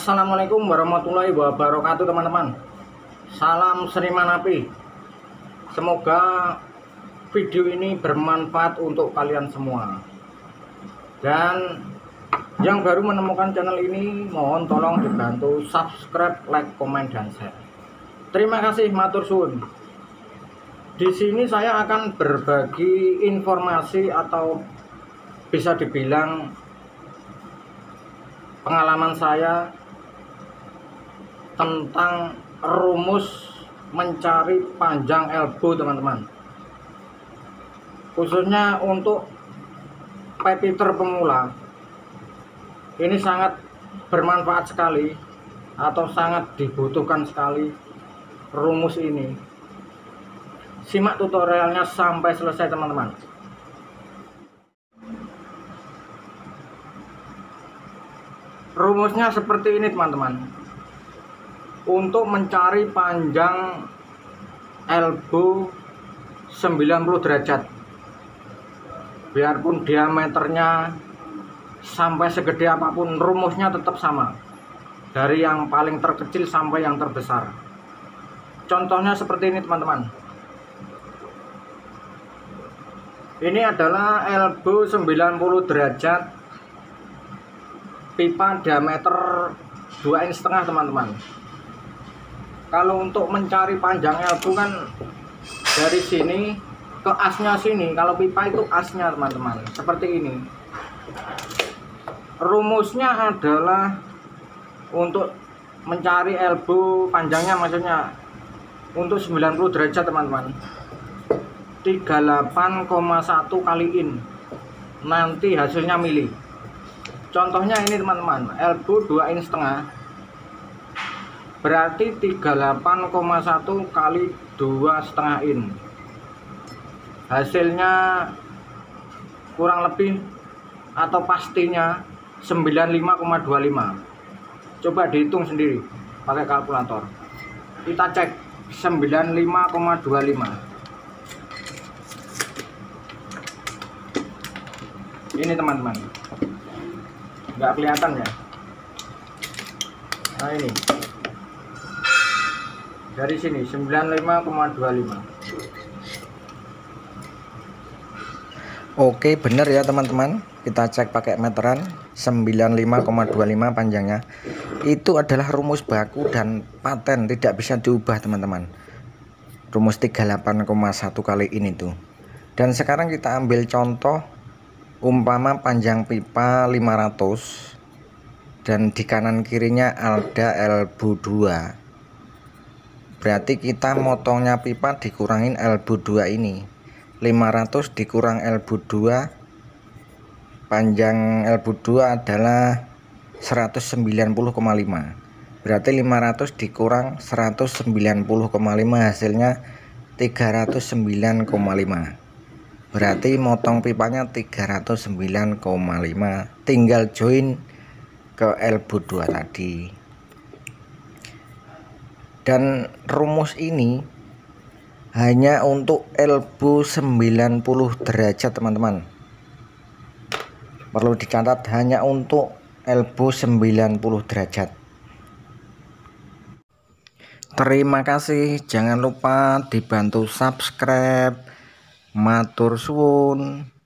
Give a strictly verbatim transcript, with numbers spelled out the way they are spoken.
Assalamualaikum warahmatullahi wabarakatuh teman-teman. Salam seniman api. Semoga video ini bermanfaat untuk kalian semua. Dan yang baru menemukan channel ini, mohon tolong dibantu subscribe, like, komen, dan share. Terima kasih, matur suwun. Di sini saya akan berbagi informasi atau bisa dibilang pengalaman saya tentang rumus mencari panjang elbow teman-teman, khususnya untuk pepiter pemula. Ini sangat bermanfaat sekali atau sangat dibutuhkan sekali rumus ini. Simak tutorialnya sampai selesai teman-teman. Rumusnya seperti ini teman-teman. Untuk mencari panjang elbow sembilan puluh derajat, biarpun diameternya sampai segede apapun, rumusnya tetap sama, dari yang paling terkecil sampai yang terbesar. Contohnya seperti ini teman-teman. Ini adalah elbow sembilan puluh derajat, pipa diameter dua inch setengah teman-teman. Kalau untuk mencari panjang elbow kan dari sini ke asnya sini, kalau pipa itu asnya teman-teman, seperti ini. Rumusnya adalah untuk mencari elbow panjangnya, maksudnya untuk sembilan puluh derajat teman-teman, tiga puluh delapan koma satu kali in, nanti hasilnya mili. Contohnya ini teman-teman, elbow dua inch setengah, berarti tiga puluh delapan koma satu kali dua setengah in, hasilnya kurang lebih atau pastinya sembilan puluh lima koma dua lima. Coba dihitung sendiri pakai kalkulator, kita cek sembilan puluh lima koma dua lima. Ini teman-teman, nggak kelihatan ya. Nah ini dari sini sembilan puluh lima koma dua lima. Oke, benar ya teman-teman. Kita cek pakai meteran, sembilan puluh lima koma dua lima panjangnya. Itu adalah rumus baku dan paten, tidak bisa diubah teman-teman. Rumus tiga puluh delapan koma satu kali ini tuh. Dan sekarang kita ambil contoh, umpama panjang pipa lima ratus dan di kanan kirinya ada elbow dua. Berarti kita motongnya pipa dikurangin elbow dua ini. lima ratus dikurang elbow dua, panjang elbow dua adalah seratus sembilan puluh koma lima. Berarti lima ratus dikurang seratus sembilan puluh koma lima, hasilnya tiga ratus sembilan koma lima. Berarti motong pipanya tiga ratus sembilan koma lima, tinggal join ke elbow dua tadi. Dan rumus ini hanya untuk elbow sembilan puluh derajat teman-teman. Perlu dicatat, hanya untuk elbow sembilan puluh derajat. Terima kasih, jangan lupa dibantu subscribe. Matur suwun.